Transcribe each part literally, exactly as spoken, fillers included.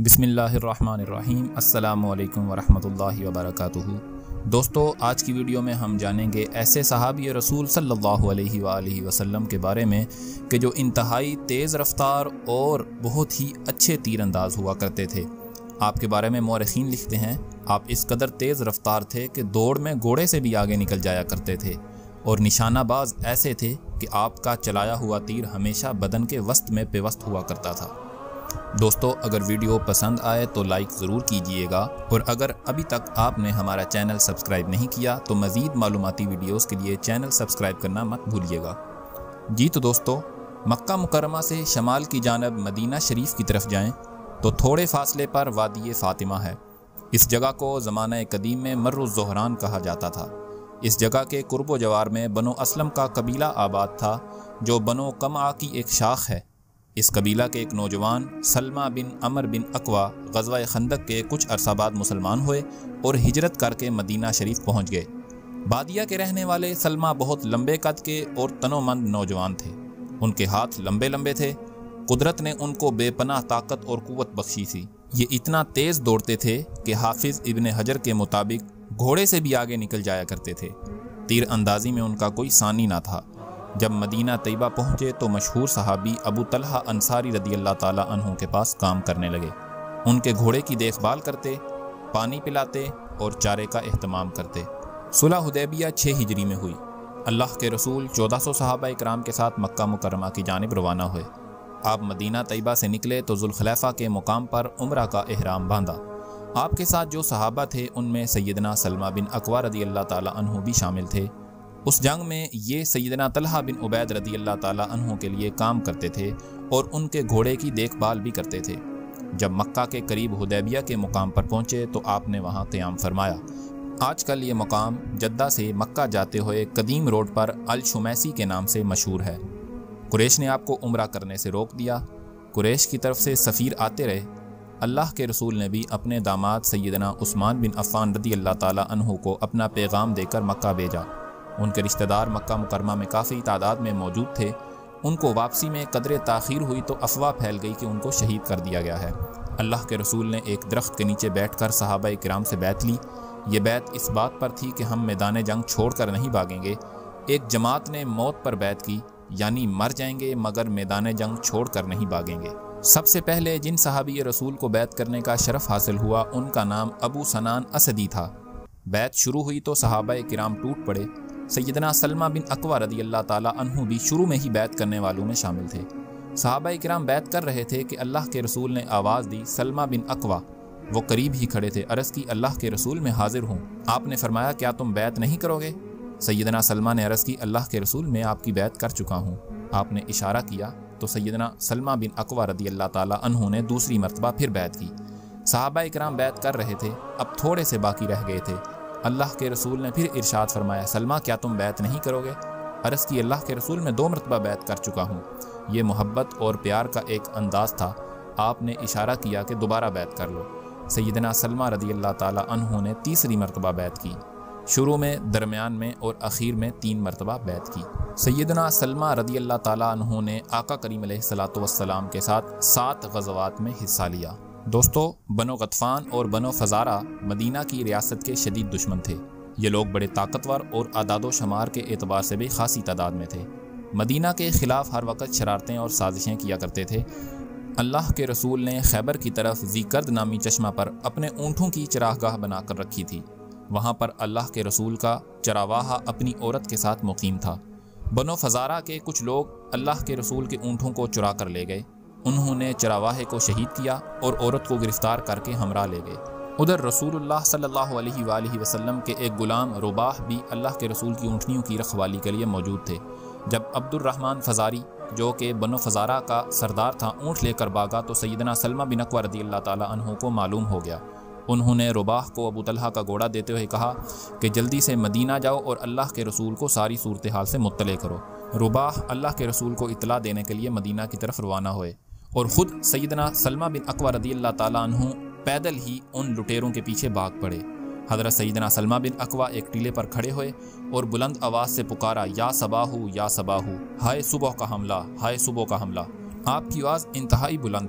بسم اللہ الرحمن الرحیم۔ السلام علیکم ورحمۃ اللہ وبرکاتہ۔ دوستو، آج کی ویڈیو میں ہم جانیں گے ایسے صحابی رسول صلی اللہ علیہ وآلہ وسلم کے بارے میں کہ جو انتہائی تیز رفتار اور بہت ہی اچھے تیر انداز ہوا کرتے تھے۔ آپ کے بارے میں مورخین لکھتے ہیں آپ اس قدر تیز رفتار تھے کہ دوڑ میں گھوڑے سے بھی آگے نکل جایا کرتے تھے، اور نشانہ باز ایسے تھے کہ آپ کا چلایا ہوا تیر ہمیشہ بدن کے وسط میں پیوست ہوا کرتا تھا۔ دوستو، اگر ویڈیو پسند آئے تو لائک ضرور کیجئے گا، اور اگر ابھی تک آپ نے ہمارا چینل سبسکرائب نہیں کیا تو مزید معلوماتی ویڈیوز کے لیے چینل سبسکرائب کرنا مت بھولیے گا۔ جی تو دوستو، مکہ مکرمہ سے شمال کی جانب مدینہ شریف کی طرف جائیں تو تھوڑے فاصلے پر وادی فاطمہ ہے۔ اس جگہ کو زمانہ قدیم میں مر الزہران کہا جاتا تھا۔ اس جگہ کے قرب و جوار میں بنو اسلم کا قبیلہ آباد تھا، جو بنو قمعہ کی ایک شاخ ہے۔ اس قبیلہ کے ایک نوجوان سلمہ بن عمر بن اقوا غزوہ خندق کے کچھ عرصہ بعد مسلمان ہوئے اور ہجرت کر کے مدینہ شریف پہنچ گئے۔ بادیہ کے رہنے والے سلمہ بہت لمبے قد کے اور تنومند نوجوان تھے۔ ان کے ہاتھ لمبے لمبے تھے۔ قدرت نے ان کو بے پناہ طاقت اور قوت بخشی تھی۔ یہ اتنا تیز دوڑتے تھے کہ حافظ ابن حجر کے مطابق گھوڑے سے بھی آگے نکل جایا کرتے تھے۔ تیر اندازی میں ان کا کوئی ثانی نہ تھا۔ جب مدینہ طیبہ پہنچے تو مشہور صحابی ابو طلحہ انصاری رضی اللہ تعالیٰ عنہ کے پاس کام کرنے لگے۔ ان کے گھوڑے کی دیکھ بھال کرتے، پانی پلاتے اور چارے کا اہتمام کرتے۔ صلح حدیبیہ چھ ہجری میں ہوئی۔ اللہ کے رسول چودہ سو صحابہ اکرام کے ساتھ مکہ مکرمہ کی جانب روانہ ہوئے۔ آپ مدینہ طیبہ سے نکلے تو ذوالخلیفہ کے مقام پر عمرہ کا احرام باندھا۔ آپ کے ساتھ جو صحابہ تھے ان میں سیدنا سلمہ بن اقوا رضی اللہ تعالیٰ عنہ بھی شامل تھے۔ اس جنگ میں یہ سیدنا طلحہ بن عبید رضی اللہ تعالیٰ عنہ کے لیے کام کرتے تھے اور ان کے گھوڑے کی دیکھ بھال بھی کرتے تھے۔ جب مکہ کے قریب حدیبیہ کے مقام پر پہنچے تو آپ نے وہاں قیام فرمایا۔ آج کل یہ مقام جدہ سے مکہ جاتے ہوئے قدیم روڈ پر الشمیسی کے نام سے مشہور ہے۔ قریش نے آپ کو عمرہ کرنے سے روک دیا۔ قریش کی طرف سے سفیر آتے رہے۔ اللہ کے رسول نے بھی اپنے داماد سیدنا عثمان بن عفان رضی اللہ تعالیٰ عنہ کو اپنا پیغام دے کر مکہ بھیجا۔ ان کے رشتہ دار مکہ مکرمہ میں کافی تعداد میں موجود تھے۔ ان کو واپسی میں قدرے تاخیر ہوئی تو افواہ پھیل گئی کہ ان کو شہید کر دیا گیا ہے۔ اللہ کے رسول نے ایک درخت کے نیچے بیٹھ کر صحابہ کرام سے بیعت لی۔ یہ بیعت اس بات پر تھی کہ ہم میدان جنگ چھوڑ کر نہیں بھاگیں گے۔ ایک جماعت نے موت پر بیعت کی، یعنی مر جائیں گے مگر میدان جنگ چھوڑ کر نہیں بھاگیں گے۔ سب سے پہلے جن صحابی رسول کو بیعت کرنے کا شرف حاصل ہوا ان کا نام ابو سنان اسدی تھا۔ بیعت شروع ہوئی تو صحابہ کرام ٹوٹ پڑے۔ سیدنا سلمہ بن اقوا رضی اللہ تعالیٰ عنہ بھی شروع میں ہی بیعت کرنے والوں میں شامل تھے۔ صحابہ کرام بیعت کر رہے تھے کہ اللہ کے رسول نے آواز دی، سلمہ بن اقوا۔ وہ قریب ہی کھڑے تھے۔ عرض کی، اللہ کے رسول میں حاضر ہوں۔ آپ نے فرمایا، کیا تم بیعت نہیں کرو گے؟ سیدنا سلمہ نے عرض کی، اللہ کے رسول میں آپ کی بیعت کر چکا ہوں۔ آپ نے اشارہ کیا تو سیدنا سلمہ بن اقوا رضی اللہ تعالیٰ عنہ نے دوسری مرتبہ پھر بیعت کی۔ صحابہ کرام بیعت کر رہے تھے، اب تھوڑے سے باقی رہ گئے تھے۔ اللہ کے رسول نے پھر ارشاد فرمایا، سلمہ کیا تم بیعت نہیں کرو گے؟ عرض کی، اللہ کے رسول میں دو مرتبہ بیعت کر چکا ہوں۔ یہ محبت اور پیار کا ایک انداز تھا۔ آپ نے اشارہ کیا کہ دوبارہ بیعت کر لو۔ سیدنا سلمہ رضی اللہ تعالیٰ عنہ نے تیسری مرتبہ بیعت کی۔ شروع میں، درمیان میں اور اخیر میں تین مرتبہ بیعت کی۔ سیدنا سلمہ رضی اللہ تعالیٰ عنہ نے آقا کریم علیہ الصلوۃ والسلام کے ساتھ سات غزوات میں حصہ لیا۔ دوستو، بنو غطفان اور بنو فزارہ مدینہ کی ریاست کے شدید دشمن تھے۔ یہ لوگ بڑے طاقتور اور اعداد و شمار کے اعتبار سے بھی خاصی تعداد میں تھے۔ مدینہ کے خلاف ہر وقت شرارتیں اور سازشیں کیا کرتے تھے۔ اللہ کے رسول نے خیبر کی طرف ذیکرد نامی چشمہ پر اپنے اونٹوں کی چراگاہ بنا کر رکھی تھی۔ وہاں پر اللہ کے رسول کا چراواہا اپنی عورت کے ساتھ مقیم تھا۔ بنو فزارہ کے کچھ لوگ اللہ کے رسول کے اونٹوں کو چرا کر لے گئے۔ انہوں نے چراواہے کو شہید کیا اور عورت کو گرفتار کر کے ہمراہ لے گئے۔ ادھر رسول اللہ صلی اللہ علیہ وآلہ وسلم کے ایک غلام رباح بھی اللہ کے رسول کی اونٹنیوں کی رکھوالی کے لیے موجود تھے۔ جب عبد الرحمن فزاری، جو کہ بنو فزارہ کا سردار تھا، اونٹ لے کر بھاگا تو سیدنا سلمہ بن اقوا رضی اللہ تعالیٰ عنہ کو معلوم ہو گیا۔ انہوں نے رباح کو ابو طلحہ کا گھوڑا دیتے ہوئے کہا کہ جلدی سے مدینہ جاؤ اور اللہ کے رسول کو ساری صورتحال سے مطلع کرو۔ رباح اللہ کے رسول کو اطلاع دینے کے لیے مدینہ کی طرف روانہ ہوئے، اور خود سیدنا سلمہ بن اقوا رضی اللہ تعالیٰ عنہ پیدل ہی ان لٹیروں کے پیچھے بھاگ پڑے۔ حضرت سیدنا سلمہ بن اقوا ایک ٹیلے پر کھڑے ہوئے اور بلند آواز سے پکارا، یا صباحو یا صباحو، ہائے صبح کا حملہ، ہائے صبح کا حملہ۔ آپ کی آواز انتہائی بلند تھی۔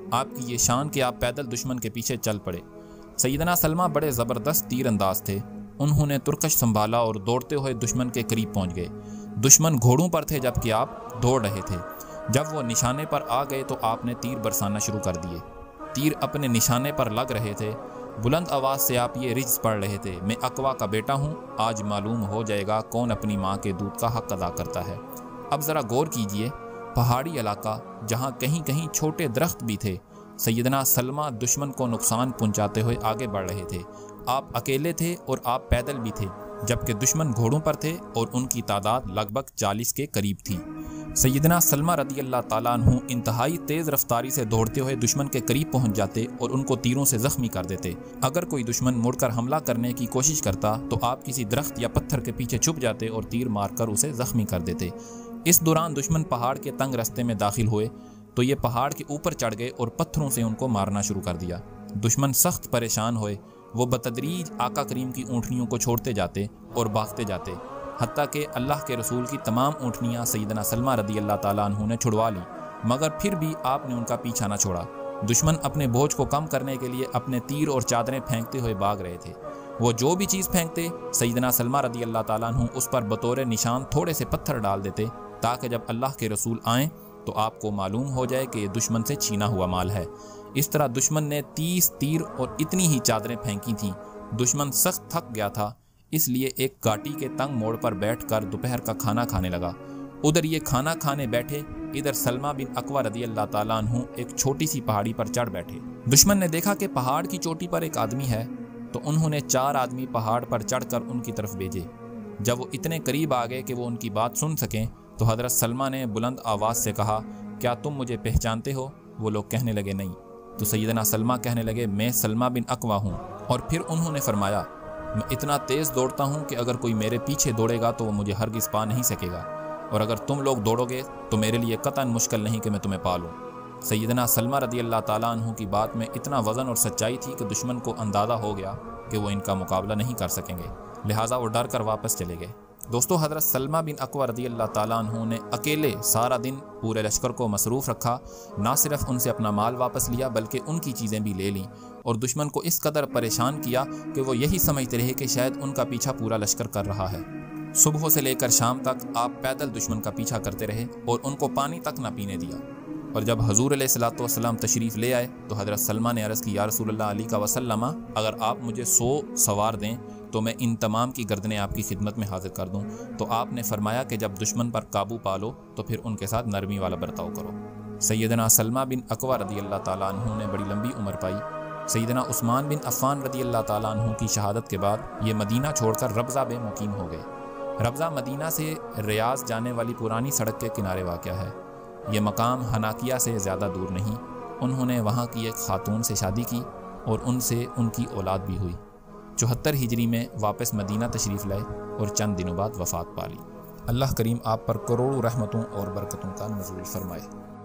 آپ کی یہ شان کہ آپ پیدل دشمن کے پیچھے چل پڑے۔ سیدنا سلمہ بڑے زبردست تیر انداز تھے۔ انہوں نے ترکش سنبھالا اور دوڑتے ہوئے دشمن کے قریب پہنچ گئے۔ دشمن گھوڑوں پر تھے جبکہ آپ دوڑ رہے تھے۔ جب وہ نشانے پر آ گئے تو آپ نے تیر برسانا شروع کر دیے۔ تیر اپنے نشانے پر لگ رہے تھے۔ بلند آواز سے آپ یہ رجز پڑھ رہے تھے، میں اقوا کا بیٹا ہوں، آج معلوم ہو جائے گا کون اپنی ماں کے دودھ کا حق ادا کرتا ہے۔ اب ذرا غور کیجئے، پہاڑی علاقہ جہاں کہیں کہیں چھوٹے درخت بھی تھے، سیدنا سلمہ دشمن کو نقصان پہنچاتے ہوئے آگے بڑھ رہے تھے۔ آپ اکیلے تھے اور آپ پیدل بھی تھے، جبکہ دشمن گھوڑوں پر تھے اور ان کی تعداد لگ بھگ چالیس کے قریب تھی۔ سیدنا سلمہ رضی اللہ تعالیٰ عنہ انتہائی تیز رفتاری سے دوڑتے ہوئے دشمن کے قریب پہنچ جاتے اور ان کو تیروں سے زخمی کر دیتے۔ اگر کوئی دشمن مڑ کر حملہ کرنے کی کوشش کرتا تو آپ کسی درخت یا پتھر کے پیچھے چھپ جاتے اور تیر مار کر اسے زخمی کر دیتے۔ اس دوران دشمن پہاڑ کے تنگ رستے میں داخل ہوئے تو یہ پہاڑ کے اوپر چڑھ گئے اور پتھروں سے ان کو مارنا شروع کر دیا۔ دشمن سخت پریشان ہوئے، وہ بتدریج آقا کریم کی اونٹنیوں کو چھوڑتے جاتے اور بھاگتے جاتے، حتیٰ کہ اللہ کے رسول کی تمام اونٹنیاں سیدنا سلمہ رضی اللہ تعالیٰ عنہ نے چھڑوا لیں، مگر پھر بھی آپ نے ان کا پیچھا نہ چھوڑا۔ دشمن اپنے بوجھ کو کم کرنے کے لیے اپنے تیر اور چادریں پھینکتے ہوئے بھاگ رہے تھے۔ وہ جو بھی چیز پھینکتے، سیدنا سلمہ رضی اللہ تعالیٰ عنہ اس پر بطور نشان تھوڑے سے پتھر ڈال دیتے، تاکہ جب اللہ کے رسول آئیں تو آپ کو معلوم ہو جائے کہ یہ دشمن سے چھینا ہوا مال ہے۔ اس طرح دشمن نے تیس تیر اور اتنی ہی چادریں پھینکی تھیں۔ دشمن سخت تھک گیا تھا، اس لیے ایک گاٹی کے تنگ موڑ پر بیٹھ کر دوپہر کا کھانا کھانے لگا۔ ادھر یہ کھانا کھانے بیٹھے، ادھر سلمہ بن اقوا رضی اللہ تعالیٰ عنہ ایک چھوٹی سی پہاڑی پر چڑھ بیٹھے۔ دشمن نے دیکھا کہ پہاڑ کی چوٹی پر ایک آدمی ہے، تو انہوں نے چار آدمی پہاڑ پر چڑھ کر ان کی طرف بھیجے۔ جب وہ اتنے قریب آ گئے کہ وہ ان کی بات سن سکیں تو حضرت سلمہ نے بلند آواز سے کہا، کیا تم مجھے پہچانتے ہو؟ وہ لوگ کہنے لگے نہیں۔ تو سیدنا سلمہ کہنے لگے، میں سلمہ بن اقوا ہوں۔ اور پھر انہوں نے فرمایا، میں اتنا تیز دوڑتا ہوں کہ اگر کوئی میرے پیچھے دوڑے گا تو وہ مجھے ہرگز پا نہیں سکے گا، اور اگر تم لوگ دوڑو گے تو میرے لیے قطعاً مشکل نہیں کہ میں تمہیں پا لوں۔ سیدنا سلمہ رضی اللہ تعالیٰ عنہ کی بات میں اتنا وزن اور سچائی تھی کہ دشمن کو اندازہ ہو گیا کہ وہ ان کا مقابلہ نہیں کر سکیں گے، لہٰذا وہ ڈر کر واپس چلے گئے۔ دوستو، حضرت سلمہ بن اقوا رضی اللہ تعالیٰ عنہ نے اکیلے سارا دن پورے لشکر کو مصروف رکھا، نہ صرف ان سے اپنا مال واپس لیا بلکہ ان کی چیزیں بھی لے لیں، اور دشمن کو اس قدر پریشان کیا کہ وہ یہی سمجھتے رہے کہ شاید ان کا پیچھا پورا لشکر کر رہا ہے۔ صبح سے لے کر شام تک آپ پیدل دشمن کا پیچھا کرتے رہے اور ان کو پانی تک نہ پینے دیا۔ اور جب حضور علیہ الصلوۃ والسلام تشریف لے آئے تو حضرت سلمہ نے عرض کی، یا رسول اللہ علیہ وسلم، اگر آپ مجھے سو سوار دیں تو میں ان تمام کی گردنیں آپ کی خدمت میں حاضر کر دوں۔ تو آپ نے فرمایا کہ جب دشمن پر قابو پالو تو پھر ان کے ساتھ نرمی والا برتاؤ کرو۔ سیدنا سلمہ بن اقوا رضی اللہ تعالیٰ عنہ نے بڑی لمبی عمر پائی۔ سیدنا عثمان بن عفان رضی اللہ تعالیٰ عنہ کی شہادت کے بعد یہ مدینہ چھوڑ کر ربضہ میں مقیم ہو گئے۔ ربضہ مدینہ سے ریاض جانے والی پرانی سڑک کے کنارے واقع ہے۔ یہ مقام حناکیہ سے زیادہ دور نہیں۔ انہوں نے وہاں کی ایک خاتون سے شادی کی اور ان سے ان کی اولاد بھی ہوئی۔ چوہتر ہجری میں واپس مدینہ تشریف لائے اور چند دنوں بعد وفات پا لی۔ اللہ کریم آپ پر کروڑوں رحمتوں اور برکتوں کا نزول فرمائے۔